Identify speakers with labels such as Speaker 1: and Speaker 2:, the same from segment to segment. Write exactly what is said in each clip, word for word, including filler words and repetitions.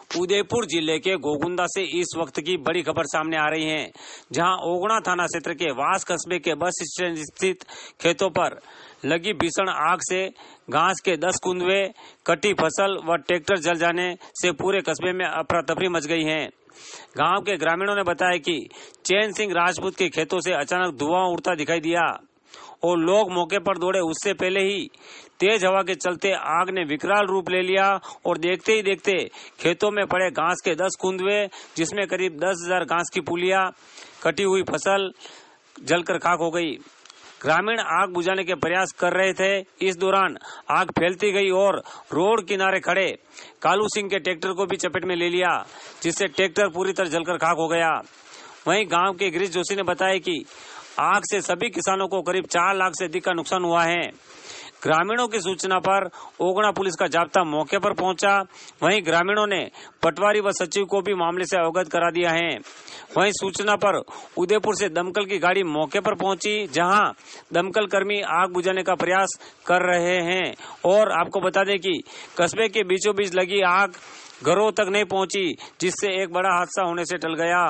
Speaker 1: उदयपुर जिले के गोगुंदा से इस वक्त की बड़ी खबर सामने आ रही है, जहां ओगड़ा थाना क्षेत्र के वास कस्बे के बस स्टैंड स्थित खेतों पर लगी भीषण आग से घास के दस कुंदवे, कटी फसल व ट्रैक्टर जल जाने से पूरे कस्बे में अफरा तफरी मच गई है। गांव के ग्रामीणों ने बताया कि चैन सिंह राजपूत के खेतों से अचानक धुआं उड़ता दिखाई दिया और लोग मौके पर दौड़े। उससे पहले ही तेज हवा के चलते आग ने विकराल रूप ले लिया और देखते ही देखते खेतों में पड़े घास के दस कुंदवे, जिसमें करीब दस हजार घास की पुलिया, कटी हुई फसल जलकर खाक हो गई। ग्रामीण आग बुझाने के प्रयास कर रहे थे। इस दौरान आग फैलती गई और रोड किनारे खड़े कालू सिंह के ट्रैक्टर को भी चपेट में ले लिया, जिससे ट्रैक्टर पूरी तरह जलकर खाक हो गया। वहीं गांव के गिरीश जोशी ने बताया कि आग से सभी किसानों को करीब चार लाख से अधिक का नुकसान हुआ है। ग्रामीणों की सूचना पर ओगड़ा पुलिस का जाब्ता मौके पर पहुंचा। वहीं ग्रामीणों ने पटवारी व सचिव को भी मामले से अवगत करा दिया है। वहीं सूचना पर उदयपुर से दमकल की गाड़ी मौके पर पहुंची, जहां दमकल कर्मी आग बुझाने का प्रयास कर रहे हैं। और आपको बता दें कि कस्बे के बीचों बीच लगी आग घरों तक नहीं पहुंची, जिससे एक बड़ा हादसा होने से टल गया।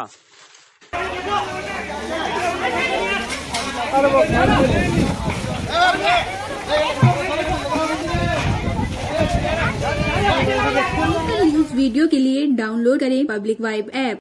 Speaker 2: न्यूज़ वीडियो के लिए डाउनलोड करें पब्लिक वाइब ऐप।